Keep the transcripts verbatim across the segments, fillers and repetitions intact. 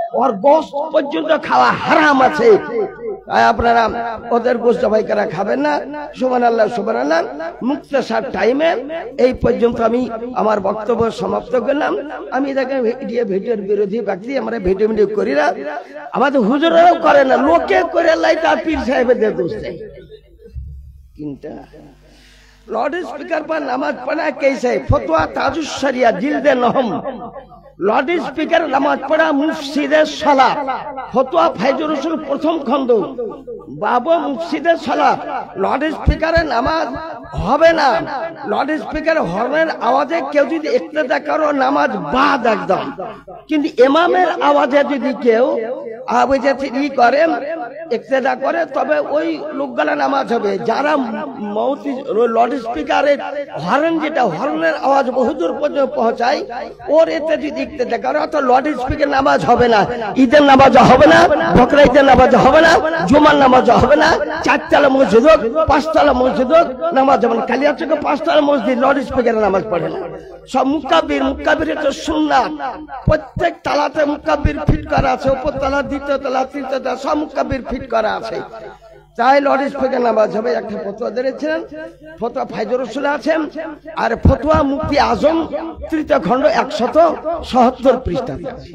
ওর গোশত পর্যন্ত খাওয়া হারাম আছে। আপনারা ওদের গোশত জবাই করা খাবেন না। সুবহানাল্লাহ সুবহানাল্লাহ। মুক্তাসার টাইমে এই পর্যন্ত আমি আমার বক্তব্য সমাপ্ত করলাম। আমি দেখে ভিডিও ভিডিওর বিরোধী ব্যক্তি, আমরা ভিডিও ভিডিও করি না, আমাদের হুজুরেরাও করে না, লোকে করে লাই তার পীর সাহেবের দোষে। কিন্তু लाउड स्पीकर पर नमाज पढ़ा कैसे? फतवा ताजुश शरिया जिल्दे नहम। लाउड स्पीकर नमाज पढ़ा मुफसिदे सलात। फतवा फाइजुर रसूल प्रथम खंड। बाबू मुफसिदे सलात। लाउड स्पीकर नमाज হবে না। লাউড স্পিকার হর্নের আওয়াজে কেউ যদি ইক্তেদা করো নামাজ বাদ একদম। কিন্তু ইমামের আওয়াজে যদি কেউ আওয়াজে ই করে ইক্তেদা করে তবে ওই লোকগুলা নামাজ হবে। যারা মৌতি লাউড স্পিকারের হর্ন যেটা হর্নের আওয়াজ বহুদূর পর্যন্ত পৌঁছায় ওর এতে যদি ইক্তেদা করে তো লাউড স্পিকার নামাজ হবে না। ঈদের নামাজ হবে না, বকরা ঈদের নামাজ হবে না, জুমার নামাজ হবে না। চারতলা মসজিদ হোক পাঁচতলা মসজিদ হোক নামাজ যেমন কালিয়াচকে পাঁচতলা মসজিদ লাউড স্পিকারে নামাজ পড়ে না। সব মুকাব্বির মুকাব্বির তো সুন্নাত। প্রত্যেক তালাতে মুকাব্বির ফিট করা আছে, উপর তলা দ্বিতীয় তলা তৃতীয় তলা সব মুকাব্বির ফিট করা আছে। তাই লাউড স্পিকার নামাজ হবে। একটা ফতোয়া দিয়েছিলেন, ফতোয়া ফাইজুর রসুল আছেন, আর ফতোয়া মুফতি আজম তৃতীয় খণ্ড একশত সত্তর পৃষ্ঠাতে আছে।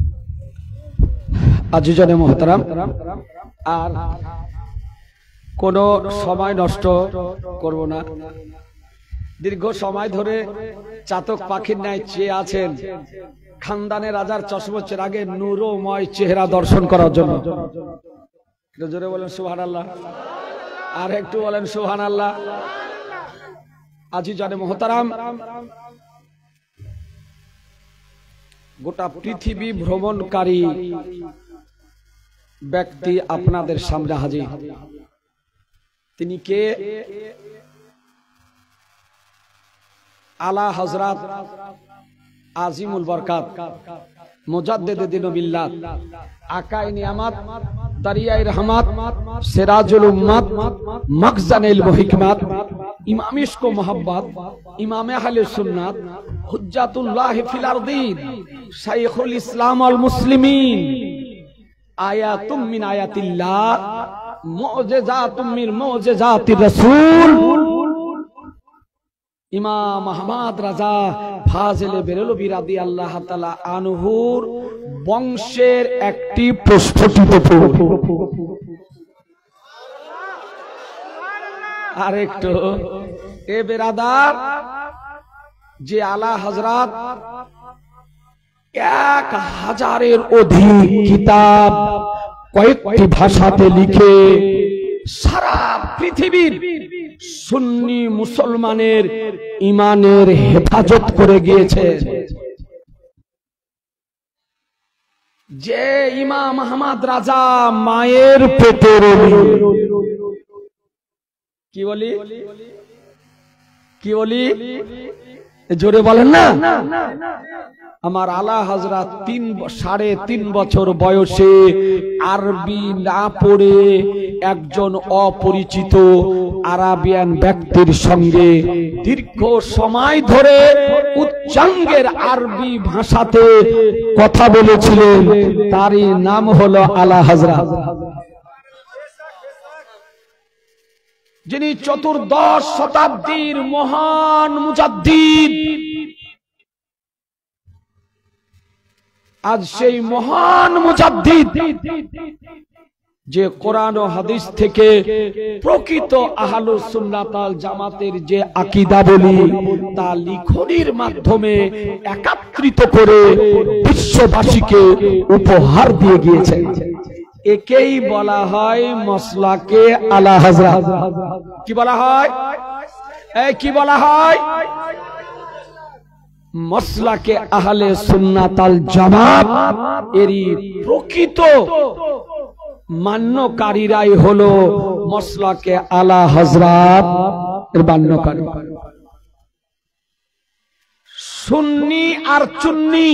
আজিজানে মোহতারাম, আর কোনো সময় নষ্ট করব না। দীর্ঘ সময় ধরে চাতক পাখির ন্যায় চেয়ে আছেন খানদানের রাজার চশমচের আগে নূরময় চেহারা দর্শন করার জন্য। জোরে বলেন সুবহানাল্লাহ, আর একটু বলেন সুবহানাল্লাহ। আজিজানে মোহতারাম, গোটা পৃথিবী ভ্রমণকারী ব্যক্তি আপনাদের সামনে হাজির। তিনি কে? আলা হযরত আজিমুল বরকাত মুজাদ্দিদে দ্বীন বিল্লাহ আকায়ে নিয়ামত দারিয়ায়ে রহমত সিরাজুল উম্মত মখজানুল ইলম হিকমত ইমাম ইশক ও মোহাব্বত ইমাম আহলে সুন্নাত হুজ্জাতুল্লাহ ফিল আরদিন শাইখুল ইসলাম ওয়াল মুসলিমিন আয়াতুম মিন আয়াতিল্লাহ মুজিজাতুম মিন মুজিজাতির রাসূল ইমাম আহমদ রাজা ফাজিলে বেরেলভী রাদিয়াল্লাহু তাআলা আনহুর বংশের একটি প্রস্ফুটিত ফুল। আরেকটু এ বেরাদার, যে আলা হযরত এক হাজারের অধিক কিতাব কয়েকটি ভাষাতে লিখে সারা পৃথিবীর সুন্নি মুসলমানের ইমানের হেফাজত করে গিয়েছে, যে ইমাম আহমদ রাজা মায়ের পেটের কি বলি কি বলি জোরে বলেন না। আমার আলা হযরত তিন সাড়ে তিন বছর বয়সে আরবি না পড়ে একজন অপরিচিত আরাবিয়ান ব্যক্তির সঙ্গে দীর্ঘ সময় ধরে উচ্চাঙ্গের আরবি ভাষাতে কথা বলেছিলেন। তারই নাম হলো আলা হযরত, যিনি চতুর্দশ শতাব্দীর মহান মুজাদ্দিদ। আজ সেই মহান মুজাদ্দিদ যে কোরআন ও হাদিস থেকে প্রকৃত আহলুস সুন্নাত ওয়াল জামাতের যে আকীদা বলি তা লিখনির মাধ্যমে একত্রিত করে বিশ্ববাসীকে উপহার দিয়ে গিয়েছেন। একেই বলা হয় মাসলাকে আলা হযরত। কি বলা হয়? এই কি বলা হয়? মাসলাকে আহলে সুন্নাত ওয়াল জামাত এরই প্রকৃত মান্যকারীরাই হলো মাসলাকে আলা হযরত এর মান্যকারী। সুন্নি আর চুন্নি,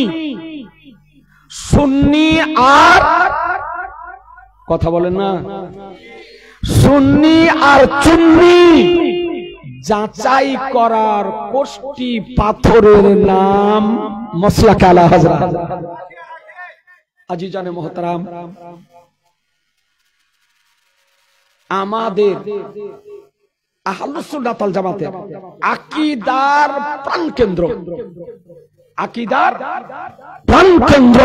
সুন্নি আর কথা বলেন না, সুন্নি আর চুন্নি যাচাই করার কোষ্টি পাথরের নাম মাসলাকে আলা হযরত। আজিজানে মোহতারাম, আমাদের আহলুস সুন্নাত ওয়াল জামাতের আকীদার প্রাণকেন্দ্র, আকীদার প্রাণকেন্দ্র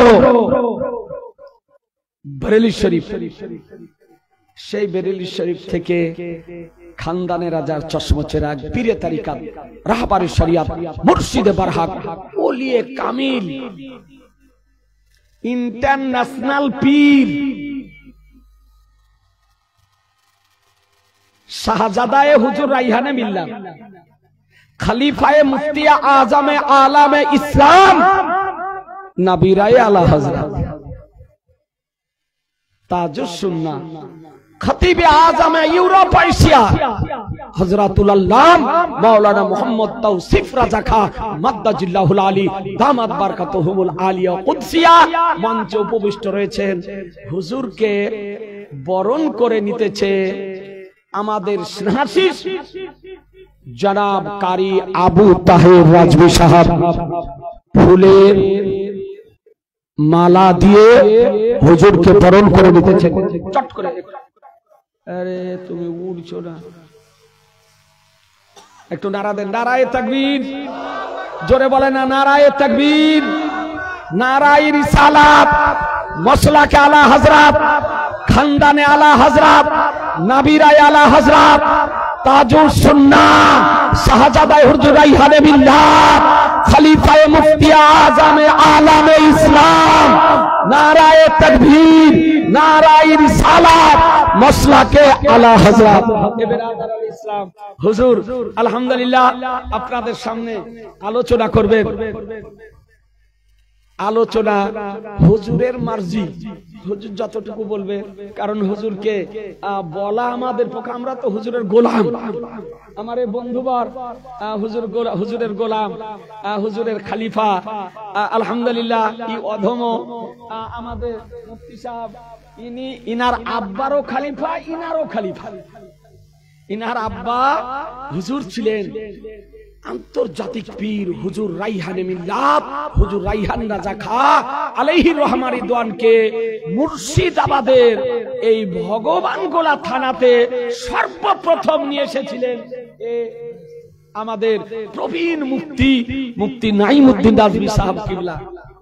বেরেলী শরীফ। সেই বেরেলী শরীফ থেকে খানদানে রাজার চশমচেরাগ, পীরে তারিকাত, রাহবারে শরিয়াত, মুর্শিদে বারহাক, ওলিয়ে কামিল, ইন্টারন্যাশনাল পীর শাহজাদায়ে হুজুর রাইহানে মিল্লাত, খলিফায়ে মুফতিয়া আজমে আলামে ইসলাম নবীরায়ে আলা হযরত তাজুস সুন্নাহ, খতিবে আজমে ইউরোপ এশিয়া হযরতুল আল্লাম মাওলানা মুহাম্মদ তাওসিফ রাজা খা মাদ্দাজিল্লাহুল আলী দামাত বারকাতুহুল আলিয়া কুদসিয়া মঞ্চে উপবিষ্ট রয়েছেন। হুজুরকে বরণ করে নিতেছে আমাদের স্নেহাশিস জনাব কারি আবু তাহের রাজভী সাহেব। ফুলের মালা দিয়ে হুজুরকে বরণ করে নিতেছে। চট করে, আরে তুমি উড়ছো না, একটু নারা দেন। নারায়ে তাকবীর, জোরে বলে না নারায়ে তাকবীর, নারায়ে রিসালাত, মসলাকে আলা হযরত, খানদানে আলা হযরত, নবীরায়ে আলা হযরত, তাজুস সুন্নাহ, শাহজাদায়ে হুজুর রাইহানে মিল্লাত, খলিফায়ে মুফতি আজমে আলামে ইসলাম, নারায়ে তাকবীর, নারায়ে রিসালাত, মসলাকে আলা হযরত। ইসলাম হুজুর আলহামদুলিল্লাহ আপনাদের সামনে আলোচনা করবেন। আলোচনা হুজুরের মার্জি, হুজুর যতটুকু বলবে, কারণ হুজুরকে বলা আমাদের পক্ষে, আমরা তো হুজুরের গোলাম। আমার এই বন্ধুবার হুজুর হুজুরের গোলাম, হুজুরের খলিফা আলহামদুলিল্লাহ। এই অধম আমাদের মুফতি সাহেব, ইনি ইনার আব্বারও খলিফা, ইনারও খলিফা। ইনার আব্বা হুজুর ছিলেন আন্তর্জাতিক পীর হুজুর রাইহানে মিল্লাত, হুজুর রাইহান রাজা খা আলাইহির রহমান রিদওয়ানকে মুর্শিদাবাদের এই ভগবানগোলা থানাতে সর্বপ্রথম নিয়ে এসেছিলেন আমাদের প্রবীণ মুফতি মুফতি নাইমুদ্দিন রাজভী সাহেব কিবলা।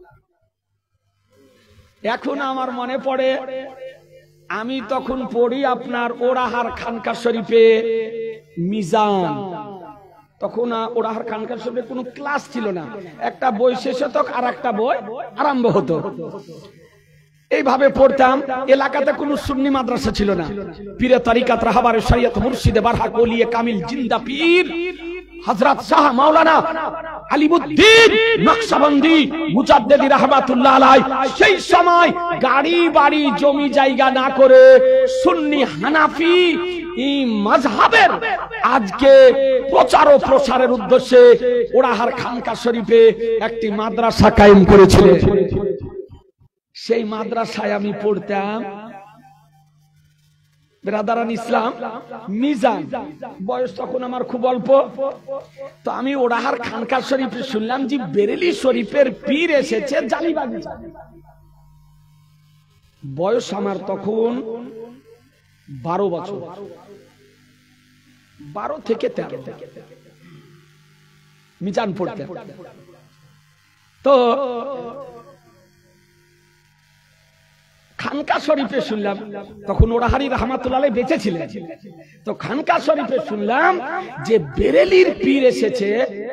এখন আমার মনে পড়ে, আমি তখন পড়ি আপনার ওরাহার খানকা শরীফে মিজান। তখন ওরাহার খানকা শরীফে কোনো ক্লাস ছিল না, একটা বই শেষ হতো আর একটা বই আরম্ভ হতো, এইভাবে পড়তাম। এলাকাতে কোনো সুন্নি মাদ্রাসা ছিল না। পীরে তারিকাত, রাহবারে শরিয়াত, মুর্শিদে বারহাক, ওলিয়ে কামিল, জিন্দা পীর হযরত শাহ মাওলানা আলিমুদ্দিন নকশবন্দি মুজাদ্দিদি রাহমাতুল্লাহ আলাইহি সেই সময় গাড়ি বাড়ি জমি জায়গা না করে সুন্নি হানাফি এই মাযহাবের আজকে প্রচার ও প্রসারের উদ্দেশ্যে ওরাহার খানকা শরীফে একটি মাদ্রাসা কায়েম করেছিলেন। সেই মাদ্রাসায় আমি পড়তাম। ব্রাদারান ইসলাম, মিজান, বয়স তখন আমার খুব অল্প। তো আমি ওরাহার খানকা শরীফে শুনলাম যে বেরেলী শরীফের পীর এসেছে জালিবাগি। বয়স আমার তখন বারো বছর, বারো থেকে তেরো মিজান পড়তে। তো খানকা শরীফে শুনলাম, তখন ওরাহারি রহমাতুল্লাহ আলাইহি বেঁচে ছিলেন। তো খানকা শরীফে শুনলাম যে বেরেলীর পীর এসেছে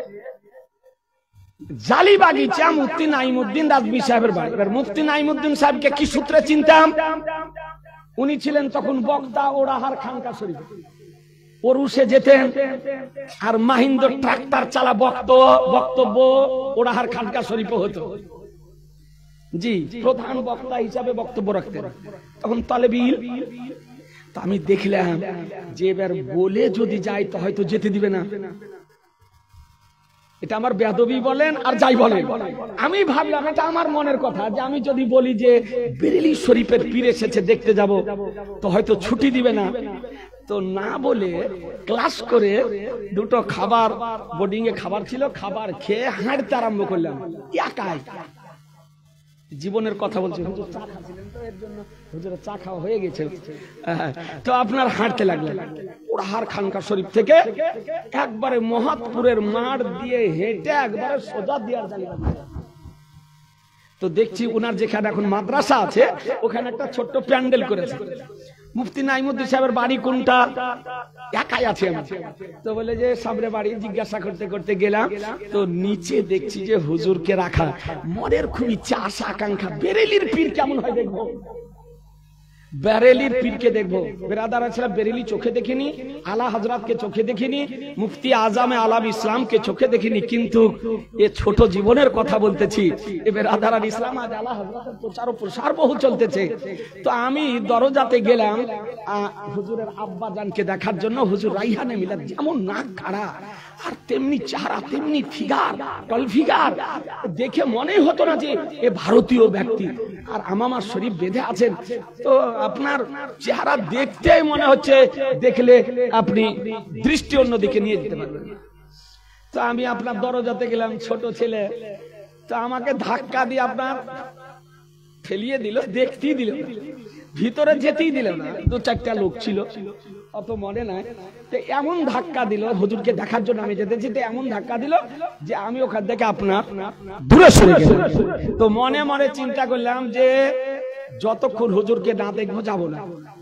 জালিবাগিচা মুফতি নাইমুদ্দিন রাজভী সাহেবের বাড়ি। এবার মুফতি নাইমুদ্দিন সাহেবকে কি সূত্রে চিনতাম? উনি ছিলেন তখন বক্তা ওরাহার খানকা শরীফে, ওরুসে যেতেন আর মাহিন্দ্র ট্রাক্টর চালা বক্তব্য ওরাহার খানকা শরীফে হতো। জি, প্রধান বক্তা হিসাবে বক্তব্য রাখতেন তখন তালেবে ইলম। তো আমি দেখলাম যে এবার বলে যদি যাই তো হয়তো যেতে দিবে না। এটা আমার বেয়াদবি বলেন আর যাই বলেন, আমি ভাবলাম এটা আমার মনের কথা যে আমি যদি বলি যে বেরেলী শরীফের পীর এসেছে দেখতে যাব তো হয়তো ছুটি দিবে না। তো না বলে ক্লাস করে দুটো খাবার, বোর্ডিং এ খাবার ছিল, খাবার খেয়ে হাঁটতে আরম্ভ করলাম একাই। জীবনের কথা বলছি, হুজুর চা খাচ্ছিলেন তো এর জন্য হুজুরের চা খাওয়া হয়ে গেছে। তো আপনার হাঁটতে লাগলেন ওড়াহার খানকা শরীফ থেকে একবারে মহাতপুরের মাঠ দিয়ে হেঁটে একবারে সোজা দিয়ার জালি। তো দেখছি ওনার যেখানে এখন মাদ্রাসা আছে ওখানে একটা ছোট্ট প্যান্ডেল করেছে। মুফতি নাইমুদ্দিন সাহেবের বাড়ি কোনটা? একাই আছে আমি। তো বলে যে সামনে বাড়ি, জিজ্ঞাসা করতে করতে গেলাম, তো নিচে দেখছি যে হুজুরকে রাখা। মনের খুব ইচ্ছা, আশা আকাঙ্ক্ষা, বেরেলির পীর কেমন হয় দেখবো, বেরেলির পীরকে দেখবো। বেরাদার ছিলাম, বেরেলি চোখে দেখিনি, আলা হযরতকে চোখে দেখিনি, মুফতি আজমে আলাম ইসলামকে চোখে দেখিনি, কিন্তু এ ছোট জীবনের কথা বলতেছি। এ বেরাদার ইসলাম আজ আলা হযরতের প্রচার ও প্রসার বহু চলতেছে। তো আমি দরজাতে গেলাম হুজুরের আব্বা জানকে দেখার জন্য। হুজুর রাইহানে মিলাদ, যেমন নাক খাড়া আর তেমনি চেহারা, তেমনি ফিগার, টল ফিগার, দেখে মনে হতো না যে এ ভারতীয় ব্যক্তি। আর আমামা শরীফ বেঁধে আছেন, তো আপনার চেহারা দেখতে মনে হচ্ছে দেখলে আপনি দৃষ্টি অন্যদিকে নিয়ে যেতে পারবেন। তো আমি আপনার দরজাতে গেলাম, ছোট ছেলে, তো আমাকে ধাক্কা দিয়ে আপনার ফেলিয়ে দিল, দেখতেই দিল, ভিতরে যেতেই দিল না। দু চারটা লোক ছিল, অত মনে নাই। তো এমন ধাক্কা দিল, হুজুরকে দেখার জন্য আমি যেতে যেতে এমন ধাক্কা দিল যে আমি ওখান থেকে আপনার দূরে সরে গেলাম। তো মনে মনে চিন্তা করলাম যে যতক্ষণ হুজুরকে না দেখবো যাব না,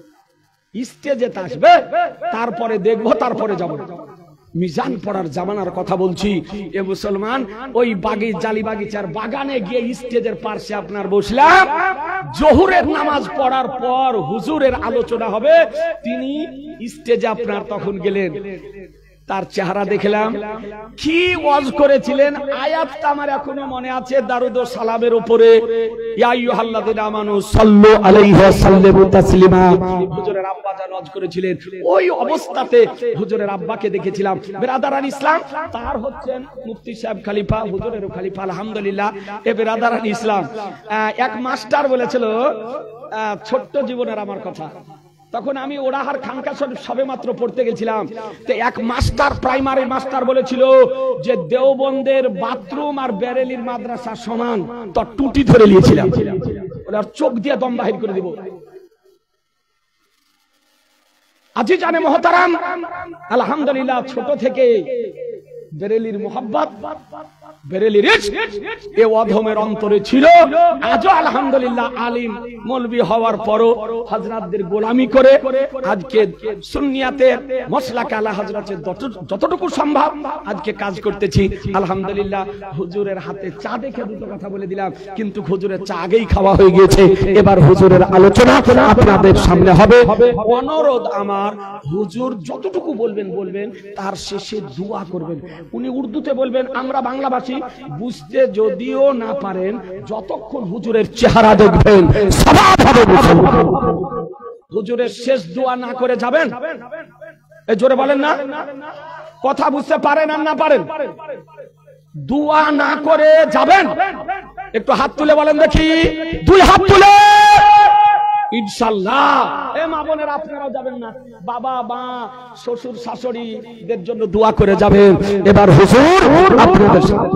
স্টেজে আসবে তারপরে দেখবো, তারপরে যাব না। মিজান পড়ার জামানার কথা বলছি। এ মুসলমান, ওই বাগি জালি বাগিচার বাগানে গিয়ে স্টেজের পাশে আপনার বসলাম। জোহরের নামাজ পড়ার পর হুজুরের আলোচনা হবে, তিনি স্টেজে আপনার তখন গেলেন। তার চেহারা দেখলাম, কি ওয়াজ করেছিলেন, আয়াতটা আমার এখনো মনে আছে, দারুদ ও সালামের উপরে, ইয়া আইয়ুহাল্লাযিনা আমানু সাল্লু আলাইহি ওয়া সাল্লিমু তাসলিমা। হুজুরের আব্বা জান ওয়াজ করেছিলেন, ওই অবস্থাতে হুজুরের আব্বাকে দেখেছিলাম। বেরাদারান ইসলাম, তার হচ্ছেন মুফতি সাহেব খলিফা, হুজুরেরও খলিফা আলহামদুলিল্লাহ। এ বেরাদারান ইসলাম, এক মাস্টার বলেছিল ছোট্ট জীবনের আমার কথা, তখন আমি ওড়াহার খানকা শরীফ সবে মাত্র পড়তে গেছিলাম। তো এক মাস্টার, প্রাইমারি মাস্টার বলেছিল যে দেওবন্দের বাথরুম আর বেরেলির মাদ্রাসা সমান। তো টুটি ধরে নিয়েছিলাম, ওনার চোখ দিয়ে দম বাহির করে দিব। আজি জানে মহতারাম, আলহামদুলিল্লাহ ছোট থেকে বেরেলির মোহাব্বত, বেরেলির ইশক এ অধমের অন্তরে ছিল। আজও আলহামদুলিল্লাহ আলিম মৌলবি হওয়ার পরও হযরতদের গোলামি করে আজকে সুন্নিয়াতের মসলাকে আলা হযরতের যতটুকু সম্ভব আজকে কাজ করতেছি আলহামদুলিল্লাহ। হুজুরের হাতে চা দেখে দুটো কথা বলে দিলাম, কিন্তু হুজুরের চা আগেই খাওয়া হয়ে গিয়েছে। এবার হুজুরের আলোচনা আপনাদের সামনে হবে। অনুরোধ আমার, হুজুর যতটুকু বলবেন বলবেন, তার শেষে দোয়া করবেন। উনি উর্দুতে বলবেন, আমরা বাংলাভাষী, বুঝতে যদিও না পারেন, যতক্ষণ হুজুরের চেহারা দেখবেন সওয়াব হবে। হুজুরের শেষ দোয়া না করে যাবেন? এই জোরে বলেন না, কথা বুঝতে পারেন আর না পারেন? দোয়া না করে যাবেন? একটু হাত তুলে বলেন দেখি, দুই হাত তুলে। ইনশাআল্লাহ। এ মা বোনের, আপনারাও যাবেন না? বাবা, মা, শ্বশুর শাশুড়িদের জন্য দোয়া করে যাবেন। এবার হুজুর আপনাদের সামনে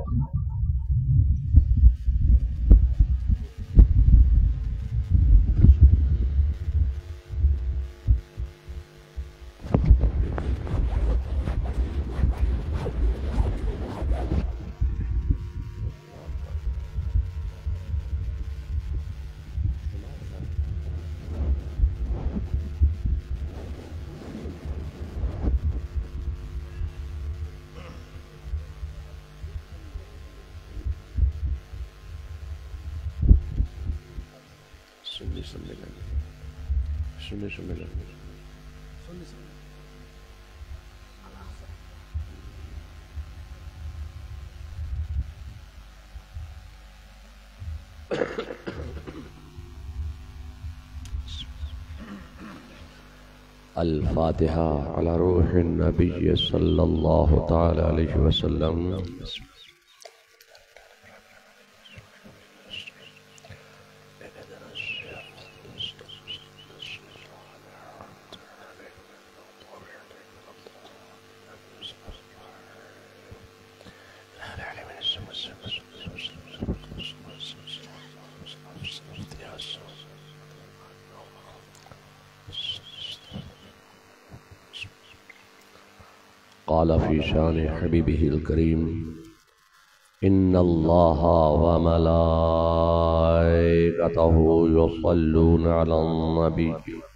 শুনে শুনে الفاتحة على روح النبي صلى الله تعالى عليه وسلم. قال في شان حبيبه الكريم إن الله وملائكته يصلون على النبي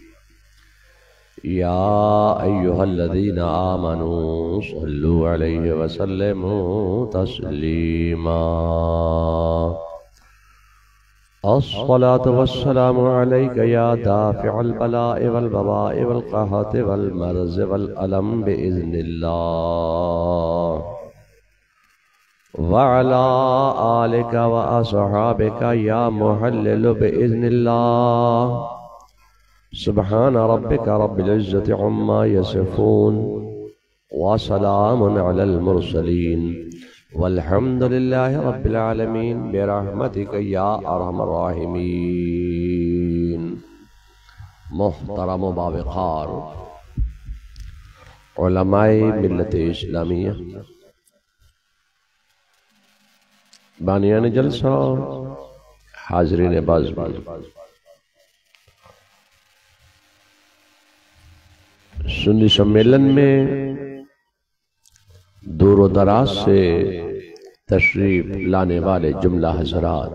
يا أيها الذين آمنوا صلوا عليه وسلموا تسليما الصلاة والسلام عليك يا دافع البلاء والبواء والقهط والمرض والألم بإذن الله وعلى آلك وأصحابك يا محلل بإذن الله سبحان ربك رب العزة عما يصفون وسلام على المرسلين والحمد لله رب العالمين برحمتك يا أرحم الراحمين. محترم و باوقار علماء ملت اسلامیہ، بانیان جلسہ، حاضرین بازبان، سنی سمیلن میں دور و دراز سے تشریف لانے والے جملہ حضرات،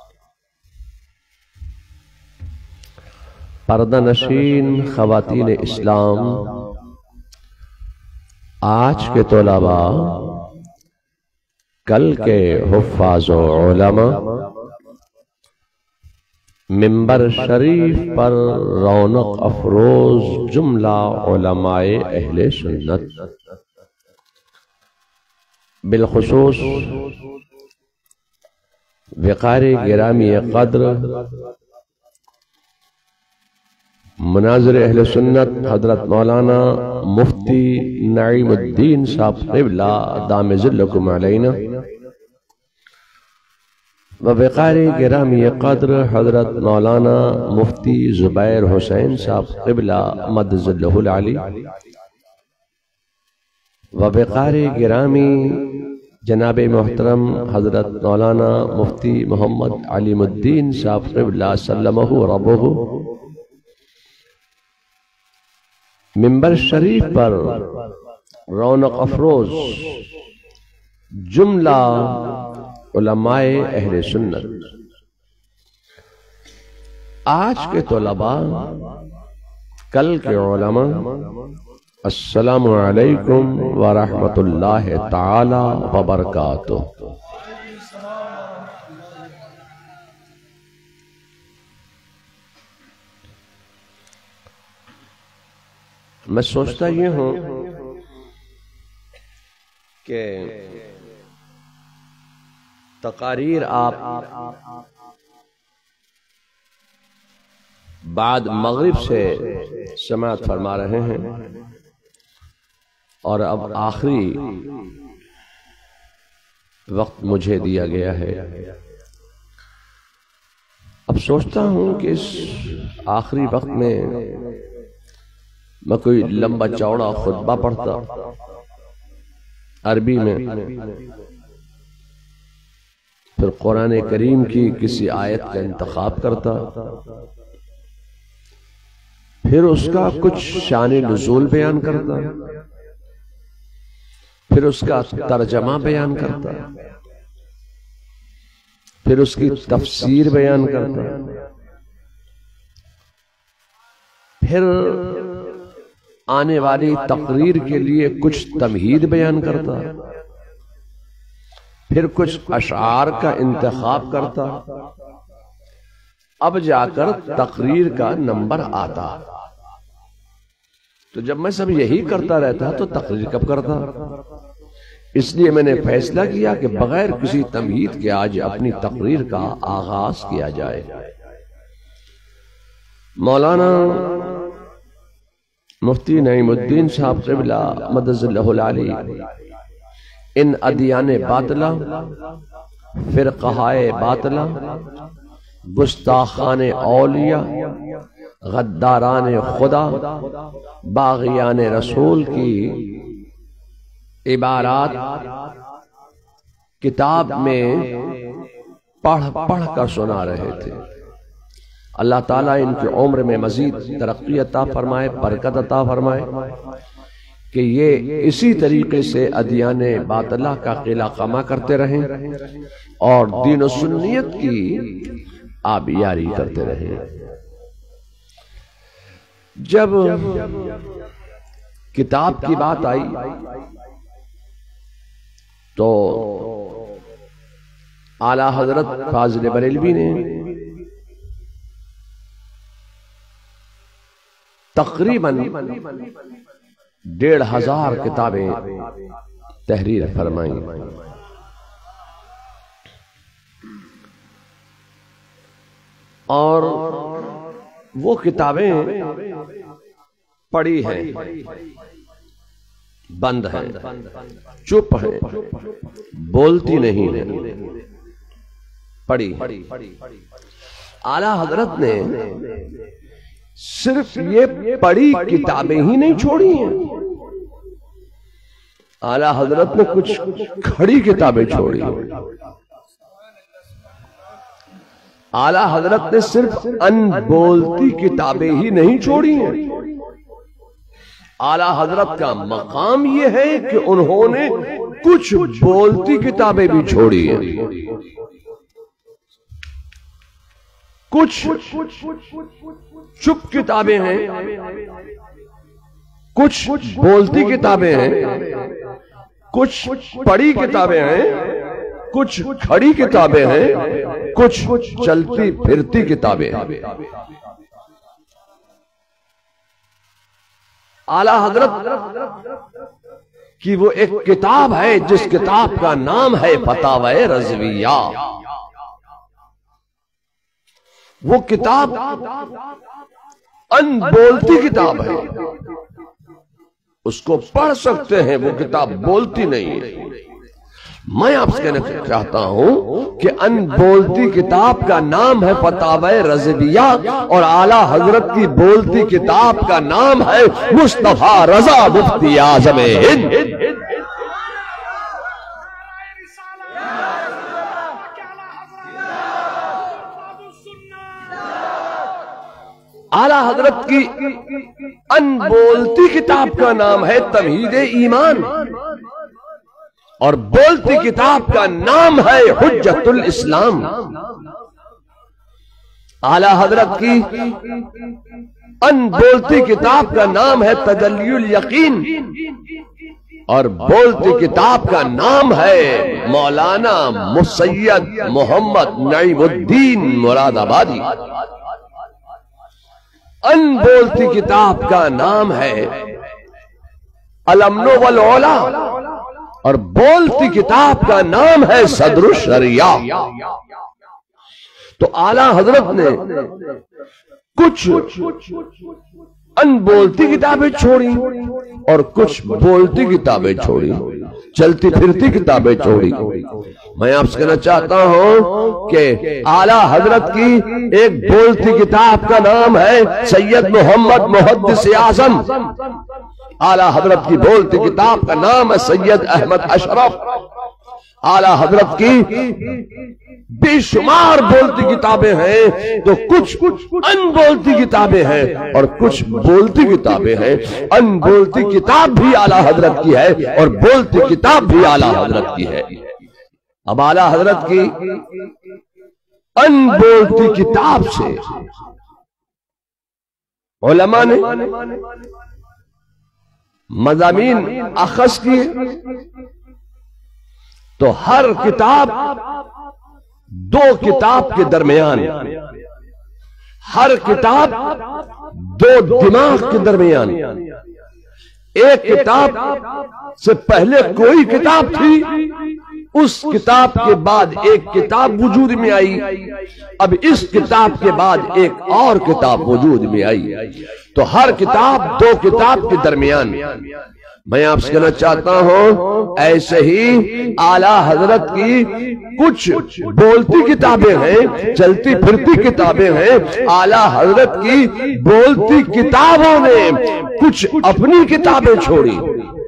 پردہ نشین خواتین اسلام، آج کے طلباء، کل کے حفاظ و علماء، منبر شریف پر رونق افروز جملہ علماء اہل سنت، بالخصوص وقار گرامی قدر مناظر اہل سنت حضرت مولانا مفتی نعیم الدین صاحب قبلہ دام ظلکم علینا، وقار گرامی قدر حضرت مولانا مفتی زبیر حسین صاحب قبلہ مد ظلہ العلی، وقار گرامی جناب محترم حضرت مولانا مفتی محمد علیم الدین صاحب قبلہ سلمہ ربہ، منبر شریف پر رونق افروز جملہ علماء اہل سنت، آج کے طلباء، کل کے علماء، السلام علیکم ورحمۃ اللہ تعالی وبرکاتہ۔ میں سوچتا یہ ہوں کہ تقاریر آپ بعد مغرب سے سماعت فرما رہے ہیں، اور اب آخری وقت مجھے دیا گیا ہے۔ اب سوچتا ہوں کہ اس آخری وقت میں میں کوئی لمبا چوڑا خطبہ پڑھتا عربی میں، پھر قرآن کریم کی کسی آیت کا انتخاب کرتا، پھر اس کا کچھ شان نزول بیان کرتا، پھر اس کا ترجمہ بیان کرتا، پھر اس کی تفسیر بیان کرتا، پھر آنے والی تقریر کے لیے کچھ تمہید بیان کرتا، پھر کچھ اشعار کا انتخاب کرتا، اب جا کر تقریر کا نمبر آتا۔ تو جب میں سب یہی کرتا رہتا تو تقریر کب کرتا؟ اس لیے میں نے فیصلہ کیا کہ بغیر کسی تمہید کے آج اپنی تقریر کا آغاز کیا جائے۔ مولانا مفتی نعیم الدین صاحب قبلہ مد ظلہ العلی ان ادیان باطلہ، فرقہائے باطلہ، گستاخان اولیاء، غداران خدا، باغیان رسول کی عبارات کتاب میں پڑھ پڑھ کر سنا رہے تھے۔ اللہ تعالیٰ ان کی عمر میں مزید ترقی عطا فرمائے، برکت عطا فرمائے، کہ یہ اسی طریقے سے ادیان باطلہ کا قلع قمع کرتے رہیں اور دین و سنیت کی آبیاری کرتے رہیں۔ جب کتاب کی بات آئی تو اعلیٰ حضرت فاضل بریلوی نے تقریباً ڈیڑھ ہزار کتابیں تحریر فرمائیں، اور وہ کتابیں پڑھی ہیں، بند ہیں، چپ ہیں، بولتی نہیں ہیں، پڑھی۔ اعلیٰ حضرت نے صرف یہ پڑھی کتابیں ہی نہیں چھوڑی ہیں، اعلیٰ حضرت نے کچھ کھڑی کتابیں چھوڑی ہیں۔ اعلیٰ حضرت نے صرف ان بولتی کتابیں ہی نہیں چھوڑی ہیں، اعلیٰ حضرت کا مقام یہ ہے کہ انہوں نے کچھ بولتی کتابیں بھی چھوڑی ہیں، کچھ چپ کتابیں ہیں، کچھ بولتی کتابیں ہیں، کچھ پڑھی کتابیں ہیں، کچھ کھڑی کتابیں ہیں، کچھ چلتی پھرتی کتابیں ہیں۔ اعلیٰ حضرت کی وہ ایک کتاب ہے جس کتاب کا نام ہے فتاوی رضویہ۔ وہ کتاب ان بولتی کتاب ہے، اس کو پڑھ سکتے ہیں، وہ کتاب بولتی نہیں ہے۔ میں آپ سے کہنا چاہتا ہوں کہ ان بولتی کتاب کا نام ہے فتاوی رضویہ، اور اعلیٰ حضرت کی بولتی کتاب کا نام ہے مصطفیٰ رضا مفتی اعظم ہند۔ اعلیٰ حضرت کی ان بولتی کتاب کا نام ہے توحید ایمان، اور بولتی کتاب کا نام ہے حجت الاسلام۔ اعلیٰ حضرت کی ان بولتی کتاب کا نام ہے تجلی الیقین، اور بولتی کتاب کا نام ہے مولانا مسید محمد نعیم الدین مراد آبادی۔ ان بولتی کتاب کا نام ہے الامن والعلا، اور بولتی کتاب کا نام ہے صدر الشریعہ۔ تو اعلیٰ حضرت نے کچھ ان بولتی کتابیں چھوڑی اور کچھ بولتی کتابیں چھوڑی، چلتی پھرتی کتابیں چھوڑی۔ میں آپ سے کہنا چاہتا ہوں کہ اعلیٰ حضرت کی ایک بولتی کتاب کا نام ہے سید محمد محدث اعظم، اعلیٰ حضرت کی بولتی کتاب کا نام ہے سید احمد اشرف۔ اعلیٰ حضرت کی بے شمار بولتی کتابیں ہیں، تو کچھ ان بولتی کتابیں ہیں اور کچھ بولتی کتابیں ہیں۔ ان بولتی کتاب بھی اعلیٰ حضرت کی ہے اور بولتی کتاب بھی اعلیٰ حضرت کی ہے۔ اب اعلیٰ حضرت کی ان بولتی کتاب سے علماء نے مضامین اخذ کیے، تو ہر کتاب دو کتاب کے درمیان، ہر کتاب دو دماغ کے درمیان، ایک کتاب سے پہلے کوئی کتاب تھی، اس کتاب کے بعد ایک کتاب وجود میں آئی، اب اس کتاب کے بعد ایک اور کتاب وجود میں آئی، تو ہر کتاب دو کتاب کے درمیان۔ میں آپ سے کہنا چاہتا ہوں ایسے ہی اعلیٰ حضرت کی کچھ بولتی کتابیں ہیں، چلتی پھرتی کتابیں ہیں۔ اعلیٰ حضرت کی بولتی کتابوں نے کچھ اپنی کتابیں چھوڑی،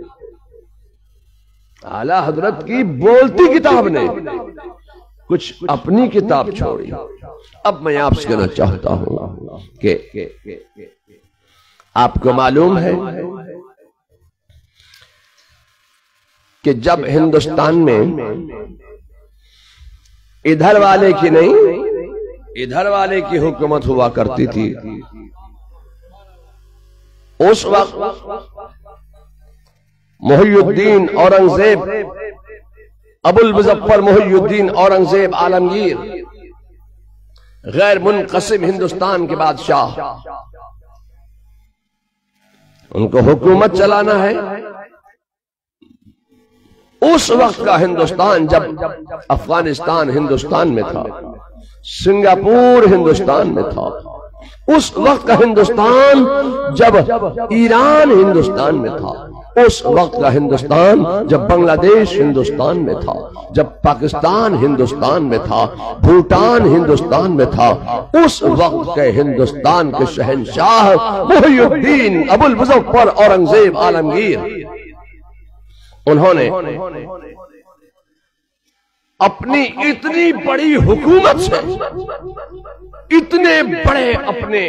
اعلیٰ حضرت کی بولتی کتاب نے کچھ اپنی کتاب چھوڑی۔ اب میں آپ سے کہنا چاہتا ہوں کہ آپ کو معلوم ہے کہ جب ہندوستان میں ادھر والے کی نہیں ادھر والے کی حکومت ہوا کرتی تھی، اس وقت محی الدین اورنگزیب، ابو المظفر محی الدین اورنگزیب عالمگیر، غیر منقسم ہندوستان کے بادشاہ، ان کو حکومت چلانا ہے۔ اس وقت کا ہندوستان جب افغانستان ہندوستان میں تھا، سنگاپور ہندوستان میں تھا، اس وقت کا ہندوستان جب ایران ہندوستان میں تھا، اس وقت کا ہندوستان جب بنگلہ دیش ہندوستان میں تھا، جب پاکستان ہندوستان میں تھا، بھوٹان ہندوستان میں تھا، اس وقت کے ہندوستان کے شہنشاہ محی الدین ابو المظفر اورنگزیب عالمگیر، انہوں نے اپنی اتنی بڑی حکومت سے، اتنے بڑے اپنے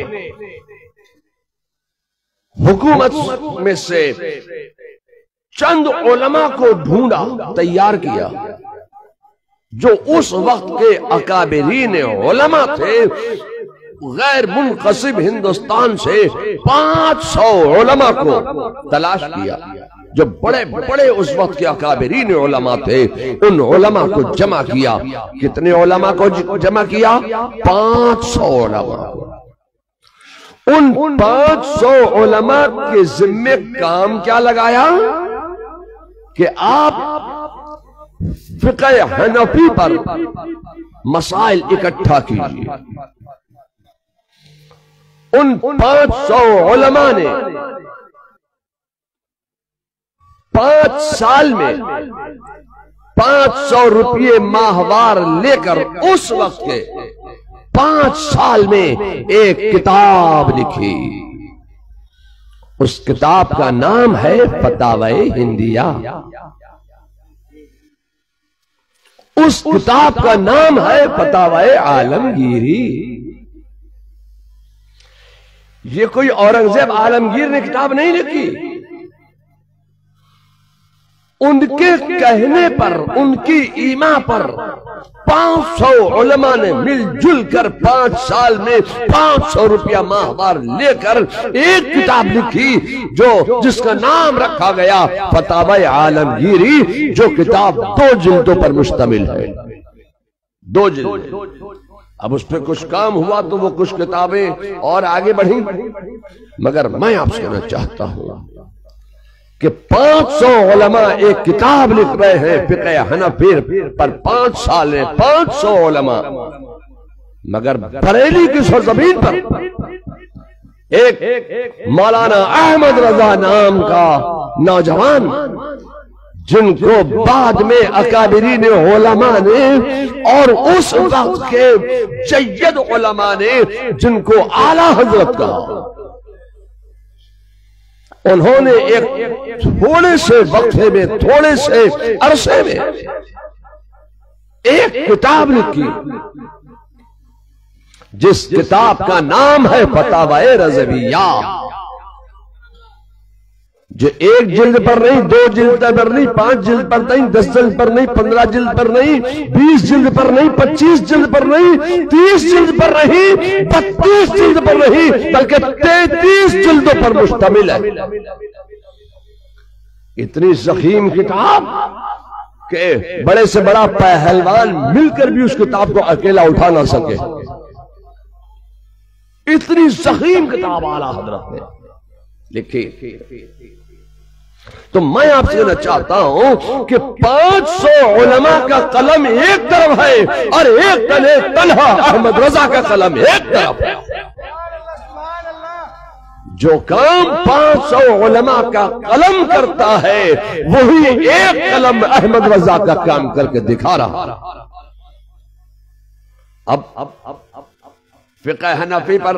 حکومت میں سے چند علماء کو ڈھونڈا، تیار کیا، جو اس وقت کے اکابرین علماء تھے۔ غیر منقسم ہندوستان سے پانچ سو علماء کو تلاش کیا، جو بڑے بڑے اس وقت کے اکابرین علماء تھے، ان علماء کو جمع کیا۔ کتنے علماء کو جمع کیا؟ پانچ سو علماء کو۔ ان پانچ سو علماء کے ذمے کام کیا لگایا کہ آپ فقہ حنفی پر مسائل اکٹھا کیجیے۔ ان پانچ سو علماء نے پانچ سال میں پانچ سو روپے ماہوار لے کر اس وقت کے پانچ سال میں ایک کتاب لکھی۔ اس کتاب کا نام ہے فتاوی ہندیہ۔ اس کتاب کا نام ہے فتاوی عالمگیری۔ یہ کوئی اورنگزیب عالمگیر نے کتاب نہیں لکھی، ان کے کہنے پر، ان کی ایما پر پانچ سو علماء نے مل جل کر پانچ سال میں پانچ سو روپیہ ماہوار لے کر ایک کتاب لکھی، جو جس کا نام رکھا گیا فتاوی عالمگیری، جو کتاب دو جلدوں پر مشتمل ہے۔ دو جلد۔ اب اس پہ کچھ کام ہوا تو وہ کچھ کتابیں اور آگے بڑھیں، مگر میں آپ سے کہنا چاہتا ہوں کہ پانچ سو علماء ایک کتاب لکھ رہے ہیں فقہ حنفی پر، پانچ سال میں پانچ سو علماء، مگر بریلی کی سرزمین پر ایک مولانا احمد رضا نام کا نوجوان، جن کو بعد میں اکابرین علماء نے اور اس وقت کے جید علماء نے جن کو اعلیٰ حضرت کہا، انہوں نے ایک تھوڑے سے وقفے میں، تھوڑے سے عرصے میں ایک کتاب لکھی، جس کتاب کا نام ہے فتاوی رضویہ، جو ایک جلد پر نہیں، دو جلد پر نہیں، پانچ جلد پر نہیں، دس جلد پر نہیں، پندرہ جلد پر نہیں، بیس جلد پر نہیں، پچیس جلد پر نہیں، تیس جلد پر نہیں، بتیس جلد پر نہیں، بلکہ تینتیس جلدوں پر مشتمل ہے۔ اتنی ضخیم کتاب کہ بڑے سے بڑا پہلوان مل کر بھی اس کتاب کو اکیلا اٹھا نہ سکے۔ اتنی ضخیم کتاب اعلیٰ حضرت نے لکھی۔ تو میں آپ سے کہنا چاہتا ہوں کہ پانچ سو علماء کا قلم ایک طرف ہے اور ایک تنہا احمد رضا کا قلم ایک طرف ہے۔ جو کام پانچ سو علماء کا قلم کرتا ہے، وہی ایک قلم احمد رضا کا کام کر کے دکھا رہا۔ اب فقہ حنفی پر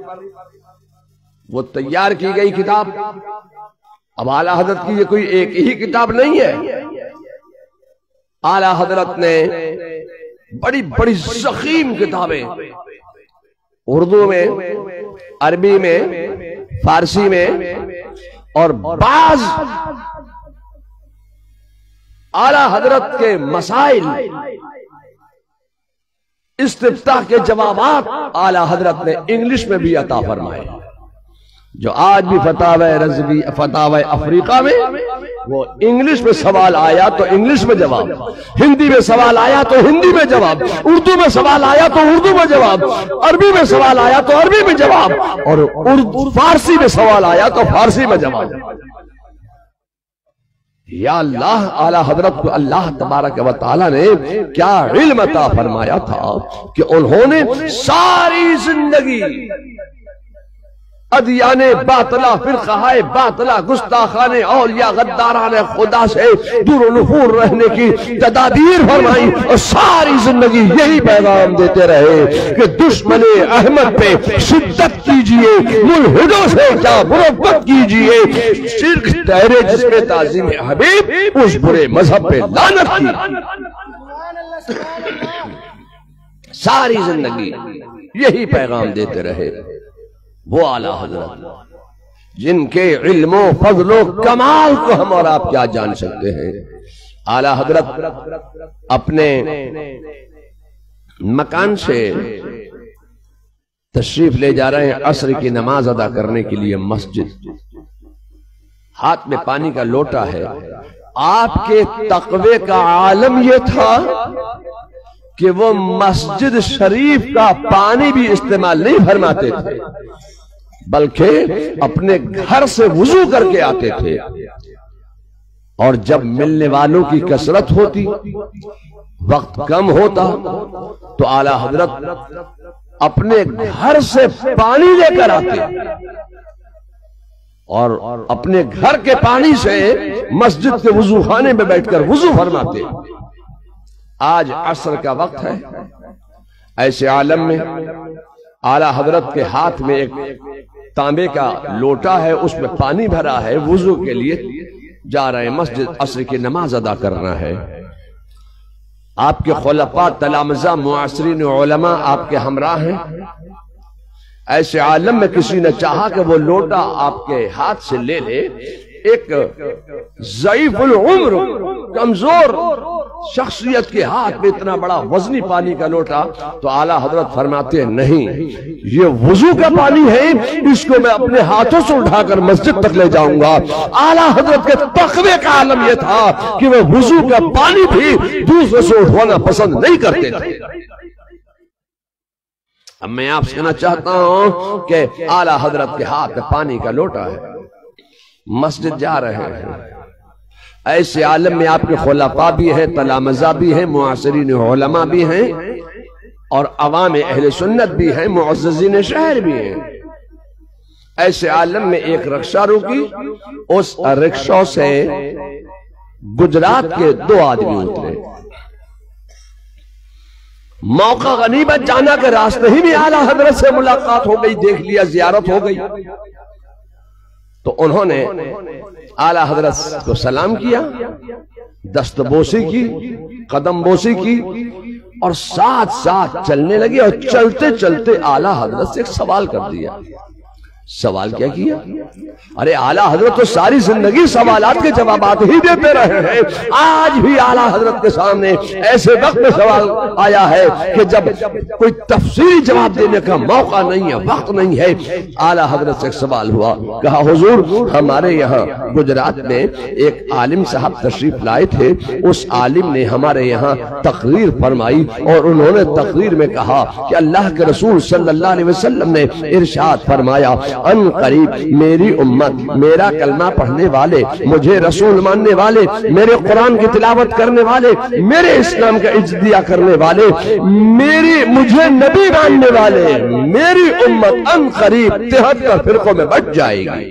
وہ تیار کی گئی کتاب، اب اعلیٰ حضرت کی یہ کوئی ایک ہی کتاب نہیں ہے، اعلیٰ حضرت نے بڑی بڑی ضخیم کتابیں اردو میں، عربی میں، فارسی میں اور بعض اعلی حضرت کے مسائل، استفتاح کے جوابات اعلی حضرت نے انگلش میں بھی عطا فرمائے. جو آج بھی فتاوی رضوی فتاوی افریقہ میں وہ انگلش میں سوال آیا تو انگلش میں جواب، ہندی میں سوال آیا تو ہندی میں جواب، اردو میں سوال آیا تو اردو میں جواب، عربی میں سوال آیا تو عربی میں جواب، اور اردو فارسی میں سوال آیا تو فارسی میں جواب. یا اللہ، اعلی حضرت کو اللہ تبارک و تعالی نے کیا علم عطا فرمایا تھا کہ انہوں نے ساری زندگی ادیان باطلہ، فرقہ باطلہ، گستاخان اولیاء، غداران خدا سے دور و نفور رہنے کی تدابیر فرمائی، اور ساری زندگی یہی پیغام دیتے رہے کہ دشمن احمد پہ شدت کیجئے، ملحدوں سے کیا مربت کیجئے، شرک ٹھہرے جس میں تعظیم حبیب، اس برے مذہب پہ لعنت کی. ساری زندگی یہی پیغام دیتے رہے وہ اعلی حضرت جن کے علم و فضل و کمال کو ہم اور آپ کیا جان سکتے ہیں. اعلی حضرت اپنے مکان سے تشریف لے جا رہے ہیں عصر کی نماز ادا کرنے کے لیے مسجد. ہاتھ میں پانی کا لوٹا ہے. آپ کے تقوی کا عالم یہ تھا کہ وہ مسجد شریف کا پانی بھی استعمال نہیں فرماتے تھے، بلکہ اپنے گھر سے وضو کر کے آتے تھے. اور جب ملنے والوں کی کثرت ہوتی، وقت کم ہوتا، تو اعلی حضرت اپنے گھر سے پانی لے کر آتے اور اپنے گھر کے پانی سے مسجد کے وضو خانے میں بیٹھ کر وضو فرماتے. آج عصر کا وقت ہے، ایسے عالم میں اعلی حضرت کے ہاتھ میں ایک تانبے کا لوٹا ہے، اس میں پانی بھرا ہے، وضو کے لیے جا رہے ہیں، مسجد عصر کی نماز ادا کرنا ہے. آپ کے خلفاء تلامذہ معاصرین علماء آپ کے ہمراہ ہیں. ایسے عالم میں کسی نے چاہا کہ وہ لوٹا آپ کے ہاتھ سے لے لے. ایک ضعیف العمر کمزور شخصیت کے ہاتھ میں اتنا بڑا وزنی پانی کا لوٹا، تو اعلیٰ حضرت فرماتے ہیں نہیں، یہ وضو کا پانی ہے، اس کو میں اپنے ہاتھوں سے اٹھا کر مسجد تک لے جاؤں گا. اعلیٰ حضرت کے تقوی کا عالم یہ تھا کہ وہ وضو کا پانی بھی دوسرے سے اٹھوانا پسند نہیں کرتے تھے. اب میں آپ سے کہنا چاہتا ہوں کہ اعلیٰ حضرت کے ہاتھ میں پانی کا لوٹا ہے، مسجد جا رہے ہیں. ایسے عالم میں آپ کے خلفاء بھی ہیں، تلامذہ بھی ہیں، معاصرین علماء بھی ہیں، اور عوام اہل سنت بھی ہیں، معززین شہر بھی ہیں. ایسے عالم میں ایک رکشہ رکی، اس رکشوں سے گجرات کے دو آدمی اترے. موقع غنیمت جانا کے راستے ہی میں اعلیٰ حضرت سے ملاقات ہو گئی، دیکھ لیا، زیارت ہو گئی. تو انہوں نے اعلیٰ حضرت کو سلام کیا، دست بوسی کی، قدم بوسی کی، اور ساتھ ساتھ چلنے لگے. اور چلتے چلتے اعلیٰ حضرت سے ایک سوال کر دیا. سوال کیا کیا؟ ارے اعلیٰ حضرت تو ساری زندگی سوالات کے جوابات ہی دیتے رہے ہیں. آج بھی اعلیٰ حضرت کے سامنے ایسے وقت میں سوال آیا ہے کہ جب کوئی تفصیلی جواب دینے کا موقع نہیں ہے، وقت نہیں ہے. اعلیٰ حضرت سے ایک سوال ہوا، کہا حضور ہمارے یہاں گجرات میں ایک عالم صاحب تشریف لائے تھے، اس عالم نے ہمارے یہاں تقریر فرمائی، اور انہوں نے تقریر میں کہا کہ اللہ کے رسول صلی اللہ علیہ وسلم نے ارشاد فرمایا ان قریب میری امت، میرا کلمہ پڑھنے والے، مجھے رسول ماننے والے، میرے قرآن کی تلاوت کرنے والے، میرے اسلام کا اجتیاع کرنے والے، میری مجھے نبی ماننے والے، میری امت ان قریب تہتر فرقوں میں بٹ جائے گی.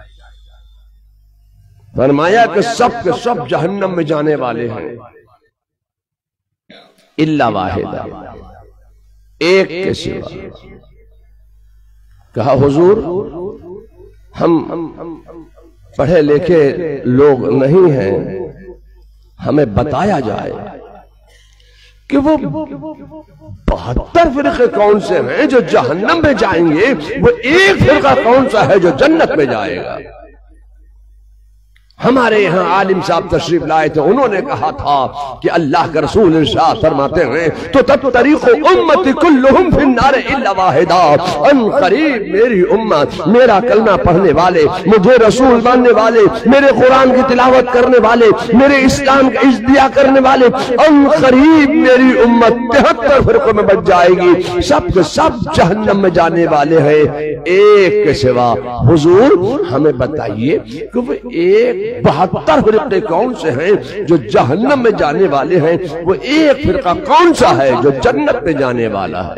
فرمایا کہ سب کے سب جہنم میں جانے والے ہیں الا واحدہ، ایک کے سوا. کہا حضور ہم پڑھے لکھے لوگ نہیں ہیں، ہمیں بتایا جائے کہ وہ بہتر فرقے کون سے ہیں جو جہنم میں جائیں گے، وہ ایک فرقہ کون سا ہے جو جنت میں جائے گا. ہمارے یہاں عالم صاحب تشریف لائے تھے، انہوں نے کہا تھا کہ اللہ کا رسول ارشاد فرماتے ہیں تو تب طریق امت کلہم فی النار الا واحدا، ان قریب میری امت، میرا کلمہ پڑھنے والے، مجھے رسول ماننے والے، میرے قرآن کی تلاوت کرنے والے، میرے اسلام کا اجتیاع کرنے والے، ان قریب میری امت تہتر فرقوں میں بچ جائے گی، سب کے سب جہنم میں جانے والے ہیں ایک کے سوا۔ حضور ہمیں بتائیے کہ وہ ایک بہتر فرقے کون سے ہیں جو جہنم میں جانے والے ہیں، وہ ایک فرقہ کون سا ہے جو جنت میں جانے والا ہے؟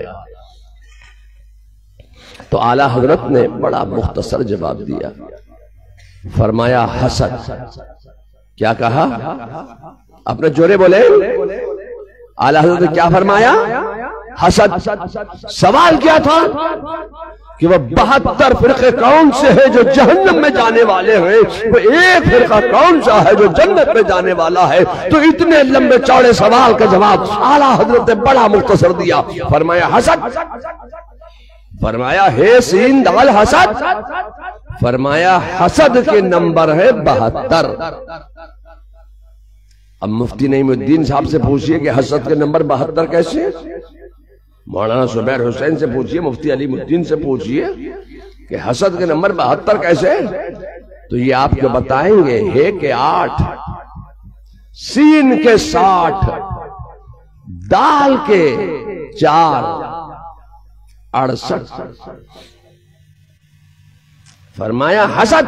تو اعلیٰ حضرت نے بڑا مختصر جواب دیا، فرمایا حسد۔ کیا کہا؟ اپنے جورے بولے۔ اعلیٰ حضرت نے کیا فرمایا؟ حسد۔ سوال کیا تھا کہ وہ بہتر فرقے کون سے ہیں جو جہنم میں جانے والے ہیں، وہ ایک فرقہ کون سا ہے جو جنت میں جانے والا ہے؟ تو اتنے لمبے چوڑے سوال کا جواب اعلیٰ حضرت نے بڑا مختصر دیا، فرمایا حسد۔ فرمایا ہے سین دال حسد؟ فرمایا حسد کے نمبر ہے بہتر۔ اب مفتی نعیم الدین صاحب سے پوچھئے کہ حسد کے نمبر بہتر کیسے؟ مولانا زبیر حسین سے پوچھئے، مفتی علیم الدین سے پوچھئے کہ حسد کے نمبر بہتر کیسے؟ تو یہ آپ کو بتائیں گے ہے کہ آٹھ، سین کے ساٹھ، دال کے چار، اڑسٹھ۔ فرمایا حسد،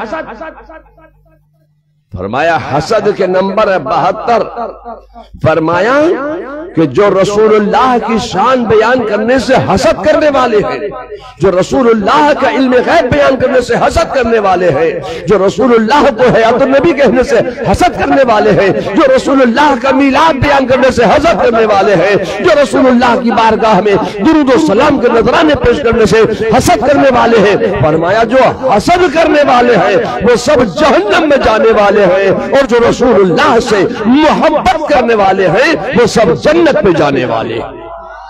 فرمایا حسد کے نمبر ہے بہتر۔ فرمایا کہ جو رسول اللہ کی شان بیان کرنے سے حسد کرنے والے ہیں، جو رسول اللہ کا علم غیب بیان کرنے سے حسد کرنے والے ہیں، جو رسول اللہ کو حیات النبی کہنے سے حسد کرنے والے ہیں، جو رسول اللہ کا میلاد بیان کرنے سے حسد کرنے والے ہیں، جو رسول اللہ کی بارگاہ میں درود و سلام کے نذرانے پیش کرنے سے حسد کرنے والے ہیں، فرمایا جو حسد کرنے والے ہیں وہ سب جہنم میں جانے والے ہیں، اور جو رسول اللہ سے محبت کرنے والے ہیں وہ سب جنت میں جانے والے ہیں۔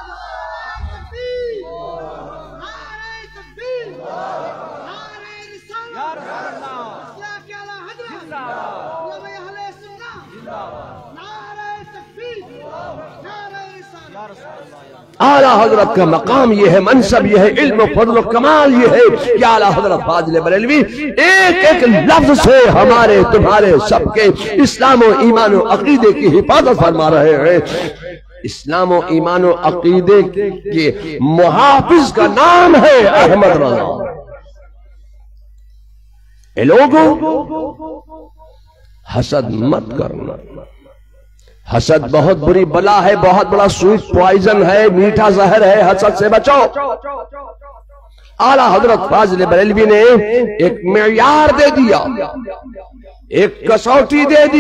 اعلیٰ حضرت کا مقام یہ ہے، منصب یہ ہے، علم و فضل و کمال یہ ہے کہ اعلیٰ حضرت فاضل بریلوی ایک ایک لفظ سے ہمارے تمہارے سب کے اسلام و ایمان و عقیدے کی حفاظت فرما رہے ہیں۔ اسلام و ایمان و عقیدے کے محافظ کا نام ہے احمد رضا۔ اے لوگوں، حسد مت کرنا۔ حسد بہت بری بلا ہے، بہت بڑا سویٹ پوائزن ہے، میٹھا زہر ہے، حسد سے بچو۔ اعلیٰ حضرت فاضل بریلوی نے ایک معیار دے دیا، ایک کسوٹی دے دی۔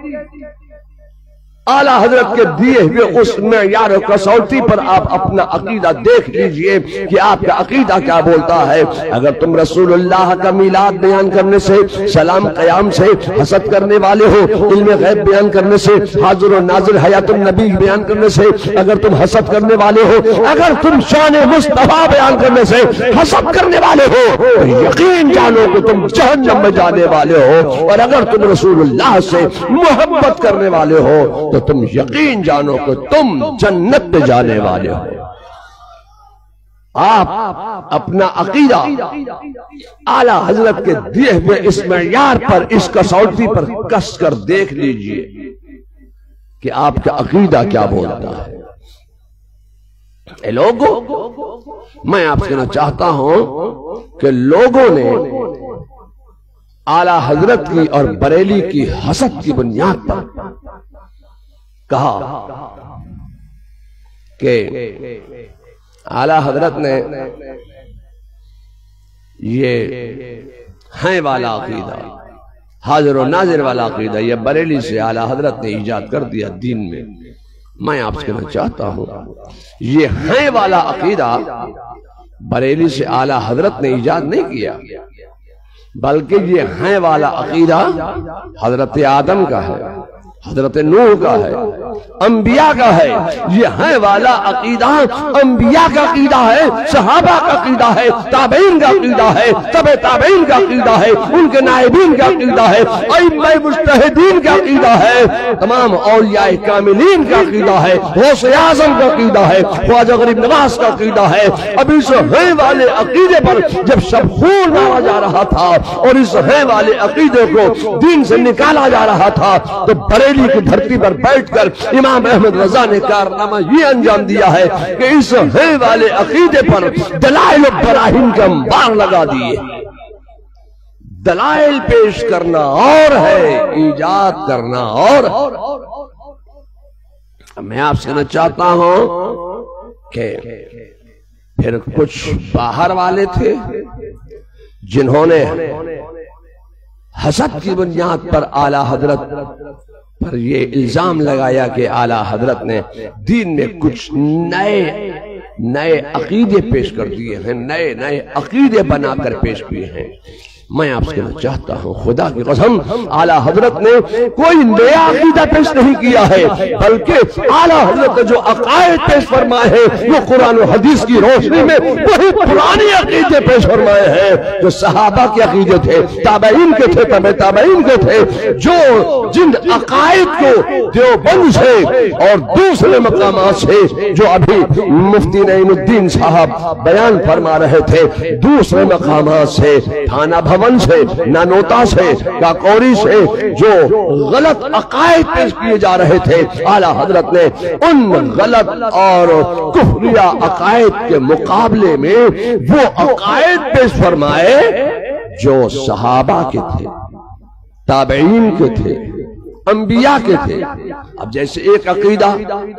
اعلیٰ حضرت کے دیے ہوئے اس معیار و کسوٹی پر آپ اپنا عقیدہ دیکھ لیجئے کہ آپ کا عقیدہ کیا بولتا ہے۔ اگر تم رسول اللہ کا میلاد بیان کرنے سے، سلام قیام سے حسد کرنے والے ہو، علم غیب بیان کرنے سے، حاضر و ناظر حیات النبی بیان کرنے سے اگر تم حسد کرنے والے ہو، اگر تم شان مصطفیٰ بیان کرنے سے حسد کرنے والے ہو، تو یقین جانو کہ تم جہنم میں جانے والے ہو، اور اگر تم رسول اللہ سے محبت کرنے والے ہو تو تم یقین جانو کہ تم جنت میں جانے والے ہو۔ آپ اپنا عقیدہ اعلیٰ حضرت کے دیے ہوئے اس معیار پر، اس کسوٹی پر کس کر دیکھ لیجئے کہ آپ کا عقیدہ کیا بولتا ہے۔ اے لوگوں، میں آپ سے کہنا چاہتا ہوں کہ لوگوں نے اعلیٰ حضرت کی اور بریلی کی حسد کی بنیاد پر کہا کہ اعلیٰ حضرت نے یہ ہیں والا عقیدہ، حاضر و ناظر والا عقیدہ، یہ بریلی سے اعلیٰ حضرت نے ایجاد کر دیا دین میں۔ میں آپ سے کہنا چاہتا ہوں یہ ہیں والا عقیدہ بریلی سے اعلیٰ حضرت نے ایجاد نہیں کیا، بلکہ یہ ہیں والا عقیدہ حضرت آدم کا ہے، حضرت نوح کا ہے، انبیاء کا ہے، یہ ہے والا عقیدہ انبیاء کا عقیدہ ہے، صحابہ کا عقیدہ ہے، تابعین کا عقیدہ ہے، تبع تابعین کا عقیدہ ہے، ان کے نائبین کا عقیدہ ہے، ائمہ مجتہدین کا عقیدہ ہے، تمام اولیاء کاملین کا عقیدہ ہے، غوث اعظم کا عقیدہ ہے، خواجہ غریب نواز کا عقیدہ ہے۔ اب اس ہے والے عقیدے پر جب سب خون مارا جا رہا تھا اور اس ہے والے عقیدے کو دین سے نکالا جا رہا تھا تو بریلی کی دھرتی پر بیٹھ کر امام احمد رضا نے کارنامہ یہ انجام دیا ہے کہ اس ہے والے عقیدے پر دلائل و براہین کا انبار لگا دیے۔ دلائل پیش کرنا اور ہے، ایجاد کرنا اور۔ میں آپ سے کہنا چاہتا ہوں کہ پھر کچھ باہر والے تھے جنہوں نے حسد کی بنیاد پر اعلیٰ حضرت پر یہ الزام لگایا کہ اعلیٰ حضرت نے دین میں کچھ نئے نئے عقیدے پیش کر دیے ہیں، نئے نئے عقیدے بنا کر پیش کیے ہیں۔ میں آپ سے کہنا چاہتا ہوں خدا کی قسم اعلیٰ حضرت نے کوئی نیا عقیدہ پیش نہیں کیا ہے، بلکہ اعلیٰ حضرت نے جو عقائد پیش فرمائے ہیں وہ قرآن و حدیث کی روشنی میں وہی پرانے عقیدے پیش فرمائے ہیں جو صحابہ کے عقیدے تھے، تابعین کے تھے، تبع تابعین کے تھے، جو جن عقائد کو دیوبند سے اور دوسرے مقامات سے جو ابھی مفتی نعیم الدین صاحب بیان فرما رہے تھے، دوسرے مقامات سے تھانہ بھون سے، نانوتا سے، کاکوری سے جو غلط عقائد پیش کیے جا رہے تھے، اعلیٰ حضرت نے ان غلط اور کفریہ عقائد کے مقابلے میں وہ عقائد پیش فرمائے جو صحابہ کے تھے، تابعین کے تھے، انبیاء کے تھے۔ اب جیسے ایک عقیدہ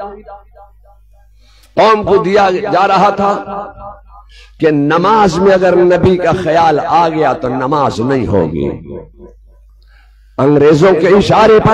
قوم کو دیا جا رہا تھا کہ نماز میں اگر نبی کا خیال آ گیا تو نماز نہیں ہوگی، انگریزوں کے اشارے پر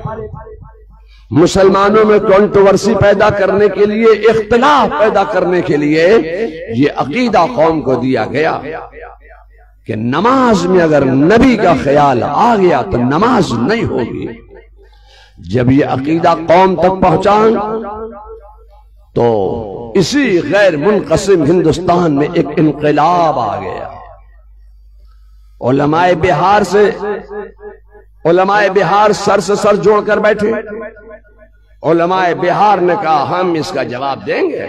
مسلمانوں میں کنٹروورسی پیدا کرنے کے لیے، اختلاف پیدا کرنے کے لیے یہ عقیدہ قوم کو دیا گیا کہ نماز میں اگر نبی کا خیال آ گیا تو نماز نہیں ہوگی۔ جب یہ عقیدہ قوم تک پہنچا تو اسی غیر منقسم ہندوستان میں ایک انقلاب آ گیا۔ علماء بہار سے علماء بہار سر سے سر جوڑ کر بیٹھے، علماء بہار نے کہا ہم اس کا جواب دیں گے۔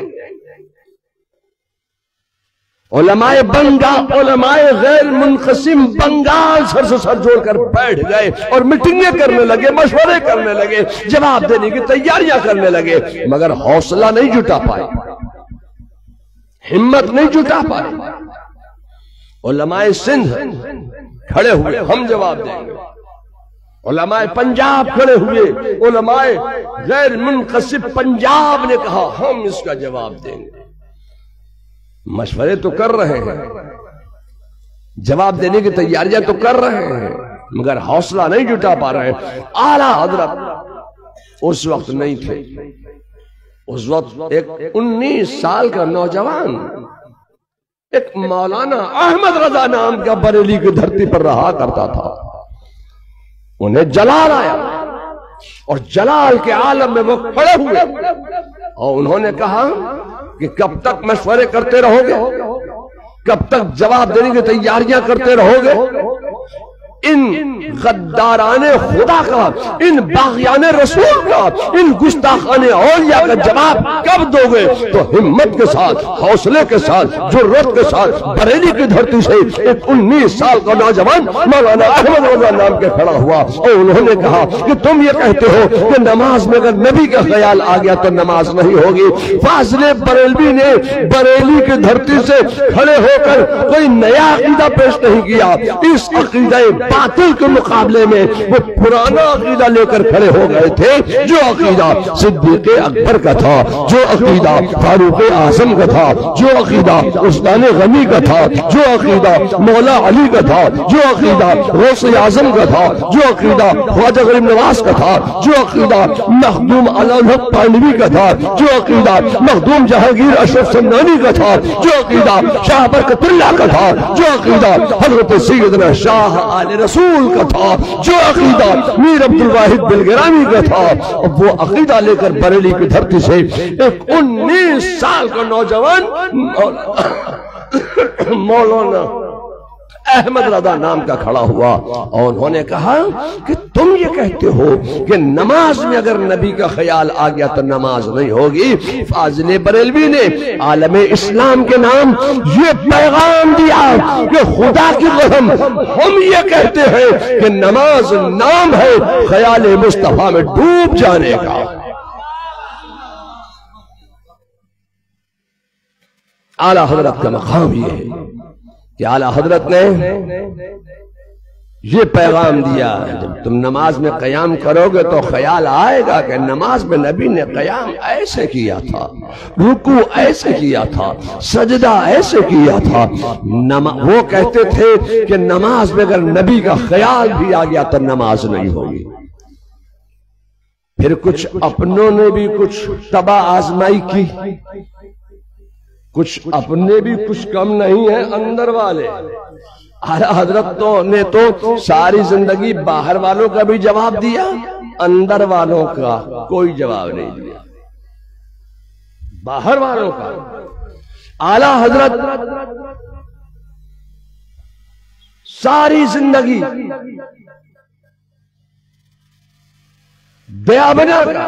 علماء بنگال علماء غیر منقسم بنگال سر سے سر جوڑ کر بیٹھ گئے اور میٹنگیں کرنے لگے، مشورے کرنے لگے، جواب دینے کی تیاریاں کرنے لگے، مگر حوصلہ نہیں جٹا پائے، ہمت نہیں جٹا پائے۔ علماء سندھ کھڑے ہوئے ہم جواب دیں گے، علماء پنجاب کھڑے ہوئے، علماء غیر منقسم پنجاب نے کہا ہم اس کا جواب دیں گے۔ مشورے تو کر رہے ہیں، جواب دینے کی تیاریاں تو کر رہے ہیں، مگر حوصلہ نہیں جٹا پا رہے ہیں۔ اعلیٰ حضرت اس وقت نہیں تھے، اس وقت ایک انیس سال کا نوجوان ایک مولانا احمد رضا نام کا بریلی کی دھرتی پر رہا کرتا تھا۔ انہیں جلال آیا اور جلال کے عالم میں وہ کھڑے ہوئے اور انہوں نے کہا کہ کب تک مشورے کرتے رہو گے، کب تک جواب دینے کی تیاریاں کرتے رہو گے؟ ان غداران خدا کا، ان باغیان رسول کا، ان گستاخان اولیاء کا جواب کب دو گے؟ تو ہمت کے ساتھ، حوصلے کے ساتھ، جرات کے ساتھ بریلی کی دھرتی سے ایک انیس سال کا نوجوان مولانا احمد رضا نام کے کھڑا ہوا اور انہوں نے کہا کہ تم یہ کہتے ہو کہ نماز میں اگر نبی کا خیال آ گیا تو نماز نہیں ہوگی۔ فاضل بریلوی نے بریلی کی دھرتی سے کھڑے ہو کر کوئی نیا عقیدہ پیش نہیں کیا، اس عقیدہ باطل کے مقابلے میں وہ پرانا عقیدہ لے کر کھڑے ہو گئے تھے، جو عقیدہ صدیق اکبر کا تھا، جو عقیدہ فاروق اعظم کا تھا، جو عقیدہ عثمان غنی کا تھا، جو عقیدہ مولا علی کا تھا، جو عقیدہ غوث اعظم کا تھا، جو عقیدہ خواجہ غریب نواز کا تھا، جو عقیدہ مخدوم علامہ پانوی کا تھا، جو عقیدہ مخدوم جہانگیر اشرف سمنانی کا تھا، جو عقیدہ شاہ برکت اللہ کا تھا، جو عقیدہ حضرت سیدنا شاہ آل رسول کا تھا، جو عقیدہ میر عبد الواحد بلگرامی کا تھا، اب وہ عقیدہ لے کر بریلی کی دھرتی سے ایک انیس سال کا نوجوان مولانا احمد رضا نام کا کھڑا ہوا اور انہوں نے کہا کہ تم یہ کہتے ہو کہ نماز میں اگر نبی کا خیال آ گیا تو نماز نہیں ہوگی۔ فاضل بریلوی نے عالم اسلام کے نام یہ پیغام دیا کہ خدا کی قسم ہم یہ کہتے ہیں کہ نماز نام ہے خیال مصطفیٰ میں ڈوب جانے کا۔ اعلیٰ حضرت کا مقام یہ ہے کہ اعلیٰ حضرت نے یہ پیغام دیا، جب تم نماز میں قیام کرو گے تو خیال آئے گا کہ نماز میں نبی نے قیام ایسے کیا تھا، رکوع ایسے کیا تھا، سجدہ ایسے کیا تھا۔ وہ کہتے تھے کہ نماز میں اگر نبی کا خیال بھی آ گیا تو نماز نہیں ہوگی۔ پھر کچھ اپنوں نے بھی کچھ تباہ آزمائی کی، کچھ اپنے بھی کچھ کم نہیں ہیں، اندر والے۔ اعلیٰ حضرت تو نے تو ساری زندگی باہر والوں کا بھی جواب دیا، اندر والوں کا کوئی جواب نہیں دیا۔ باہر والوں کا اعلیٰ حضرت ساری زندگی بیابنا کا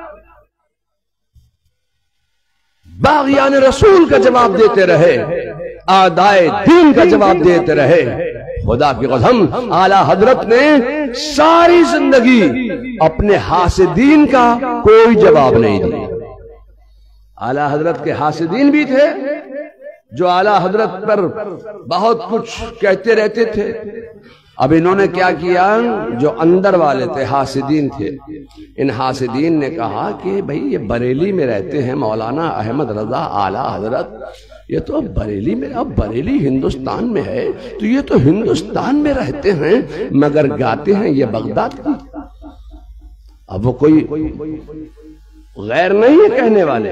باغیان رسول کا جواب دیتے رہے، اعدائے دین کا جواب دیتے رہے۔ خدا کی قسم اعلیٰ حضرت نے ساری زندگی اپنے حاسدین کا کوئی جواب نہیں دیا۔ اعلیٰ حضرت کے حاسدین بھی تھے جو اعلیٰ حضرت پر بہت کچھ کہتے رہتے تھے۔ اب انہوں نے کیا کیا، جو اندر والے تھے حاسدین تھے، ان حاسدین نے کہا کہ بھئی یہ بریلی میں رہتے ہیں مولانا احمد رضا اعلیٰ حضرت، یہ تو بریلی میں، اب بریلی ہندوستان میں ہے تو یہ تو ہندوستان میں رہتے ہیں مگر گاتے ہیں یہ بغداد کی۔ اب وہ کوئی غیر نہیں ہے کہنے والے،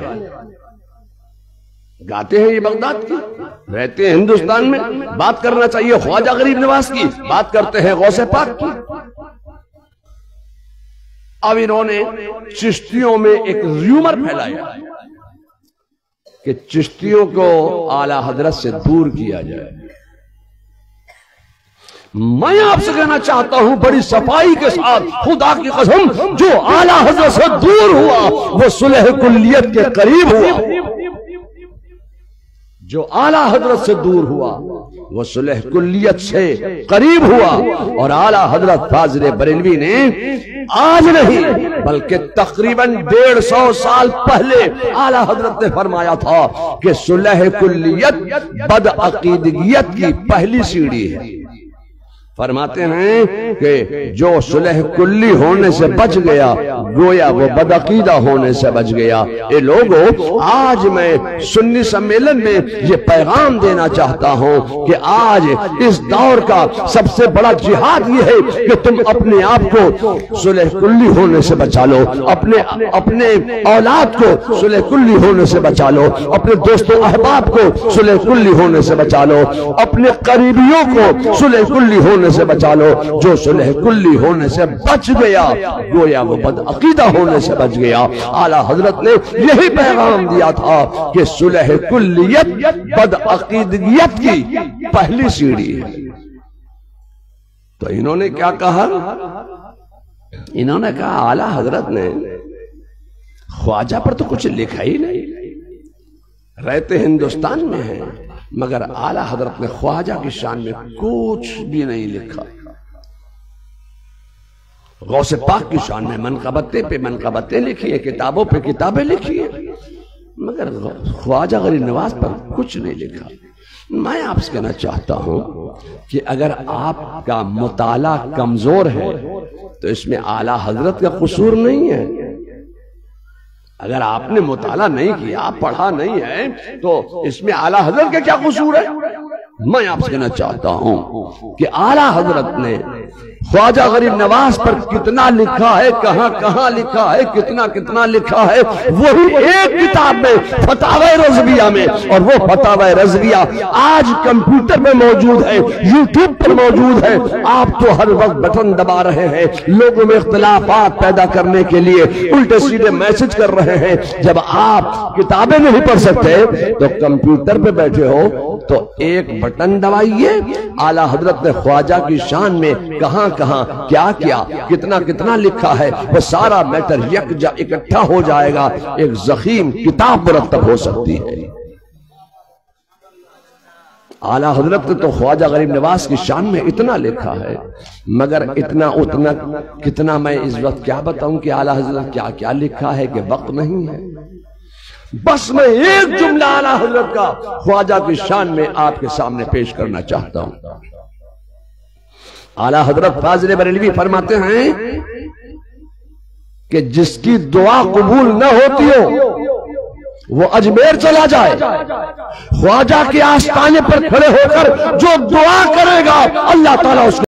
گاتے ہیں یہ بغداد کی، رہتے ہیں ہندوستان میں۔ بات کرنا چاہیے خواجہ غریب نواز کی، بات کرتے ہیں غوث پاک کی۔ اب انہوں نے چشتیوں میں ایک ریومر پھیلایا کہ چشتیوں کو اعلیٰ حضرت سے دور کیا جائے۔ میں آپ سے کہنا چاہتا ہوں بڑی صفائی کے ساتھ، خدا کی قسم جو اعلیٰ حضرت سے دور ہوا وہ صلح کلیت کے قریب ہوا، جو اعلیٰ حضرت سے دور ہوا وہ صلح کلیت سے قریب ہوا۔ اور اعلیٰ حضرت فاضل بریلوی نے آج نہیں بلکہ تقریباً ڈیڑھ سو سال پہلے اعلیٰ حضرت نے فرمایا تھا کہ صلح کلیت بدعقیدگیت کی پہلی سیڑھی ہے۔ فرماتے ہیں کہ جو صلح کلی ہونے سے بچ گیا گویا وہ بدعقیدہ ہونے سے بچ گیا۔ اے لوگو، آج میں سنی سمیلن میں یہ پیغام دینا چاہتا ہوں کہ آج اس دور کا سب سے بڑا جہاد یہ ہے کہ تم اپنے آپ کو صلح کلی ہونے سے بچا لو، اپنے اپنے اولاد کو صلح کلی ہونے سے بچا لو، اپنے دوست و احباب کو صلح کلی ہونے سے بچا لو، اپنے قریبیوں کو صلح کلی ہونے سے بچا لو۔ جو صلح کلی ہونے سے بچ گیا گویا وہ بدعقیدہ ہونے سے بچ گیا۔ اعلیٰ حضرت نے یہی پیغام دیا تھا کہ صلح کلیت بدعقیدگیت کی پہلی سیڑھی ہے۔ تو انہوں نے کیا کہا، انہوں نے کہا اعلیٰ حضرت نے خواجہ پر تو کچھ لکھا ہی نہیں، رہتے ہندوستان میں ہیں مگر اعلیٰ حضرت نے خواجہ کی شان میں کچھ بھی نہیں لکھا۔ غوث پاک کی شان میں منقبتیں پہ منقبتیں لکھی ہیں، کتابوں پہ کتابیں لکھی ہیں، مگر خواجہ غریب نواز پر کچھ نہیں لکھا۔ میں آپ سے کہنا چاہتا ہوں کہ اگر آپ کا مطالعہ کمزور ہے تو اس میں اعلیٰ حضرت کا قصور نہیں ہے۔ اگر آپ نے مطالعہ نہیں کیا، آپ پڑھا نہیں ہے تو اس میں اعلیٰ حضرت کا کیا قصور ہے؟ میں آپ سے کہنا چاہتا ہوں کہ اعلیٰ حضرت نے ख्वाजा गरीब नवाज पर कितना लिखा है, कहां कहां लिखा है, कितना कितना लिखा है, वही एक किताब में फतावा रज़विया में। और वो फतावा रज़विया आज कंप्यूटर में मौजूद है, यूट्यूब पर मौजूद है। आप तो हर वक्त बटन दबा रहे हैं, लोगों में इख्तिलाफात पैदा करने के लिए उल्टे सीधे मैसेज कर रहे हैं। जब आप किताबें नहीं पढ़ सकते तो कंप्यूटर पे बैठे हो तो एक बटन दबाइए। आला हजरत ने ख्वाजा की शान में कहां कहां क्या क्या कितना कितना लिखा है, वो सारा मैटर यकजा इकट्ठा हो जाएगा, एक ज़ख़ीम किताब मुरत्तब हो सकती है। आला हजरत ने तो ख्वाजा गरीब नवाज की शान में इतना लिखा है, मगर इतना उतना कितना मैं इस वक्त क्या बताऊं कि आला हजरत क्या क्या लिखा है कि वक्त नहीं है। बस मैं एक जुमला आला हजरत का ख्वाजा की शान में आपके सामने पेश करना चाहता हूं। आला हजरत फाजिल बरेलवी फरमाते हैं कि जिसकी दुआ कबूल न होती हो वो अजमेर चला जाए, ख्वाजा के आस्थाने पर खड़े होकर जो दुआ करेगा अल्लाह ताला उसको